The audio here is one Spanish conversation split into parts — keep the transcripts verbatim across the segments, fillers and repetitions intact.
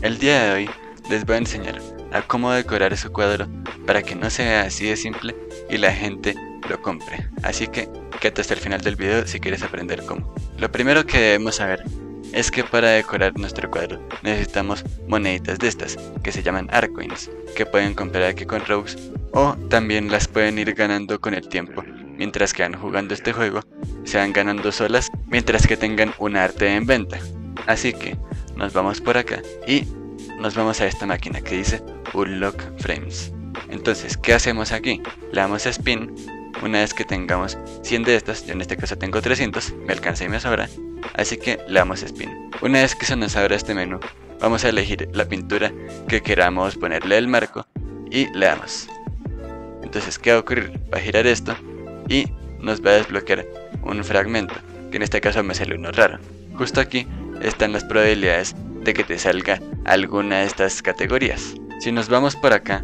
El día de hoy les voy a enseñar a cómo decorar su cuadro para que no se vea así de simple y la gente lo compre. Así que quédate hasta el final del video si quieres aprender cómo. Lo primero que debemos saber es que para decorar nuestro cuadro necesitamos moneditas de estas que se llaman Arcoins, que pueden comprar aquí con Robux o también las pueden ir ganando con el tiempo. Mientras que van jugando este juego, se van ganando solas mientras que tengan un arte en venta. Así que nos vamos por acá y nos vamos a esta máquina que dice Unlock Frames. Entonces, ¿qué hacemos aquí? Le damos a Spin. Una vez que tengamos cien de estas, yo en este caso tengo trescientos, me alcanza y me sobra, así que le damos a Spin. Una vez que se nos abra este menú, vamos a elegir la pintura que queramos ponerle el marco y le damos. Entonces, ¿qué va a ocurrir? Va a girar esto y nos va a desbloquear un fragmento, que en este caso me sale uno raro. Justo aquí están las probabilidades de que te salga alguna de estas categorías. Si nos vamos por acá,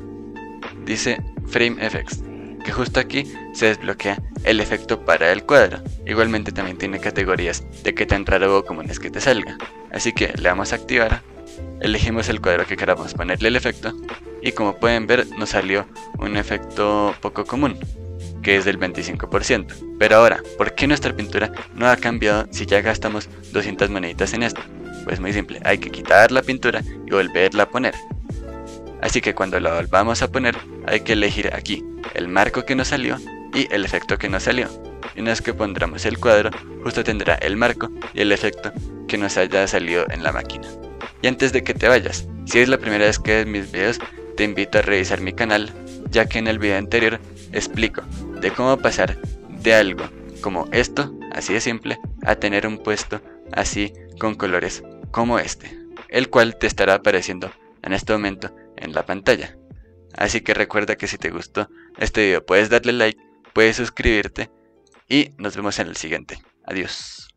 dice Frame Effects, que justo aquí se desbloquea el efecto para el cuadro. Igualmente también tiene categorías de qué tan raro o común es que te salga. Así que le damos a activar, elegimos el cuadro que queramos ponerle el efecto y como pueden ver nos salió un efecto poco común, que es del veinticinco por ciento. Pero ahora, ¿por qué nuestra pintura no ha cambiado si ya gastamos doscientas moneditas en esto? Pues muy simple, hay que quitar la pintura y volverla a poner. Así que cuando la volvamos a poner, hay que elegir aquí el marco que nos salió y el efecto que nos salió. Y una vez que pondremos el cuadro, justo tendrá el marco y el efecto que nos haya salido en la máquina. Y antes de que te vayas, si es la primera vez que ves mis videos, te invito a revisar mi canal, ya que en el video anterior explico de cómo pasar de algo como esto, así de simple, a tener un puesto así con colores como este, el cual te estará apareciendo en este momento en la pantalla. Así que recuerda que si te gustó este video puedes darle like, puedes suscribirte y nos vemos en el siguiente. Adiós.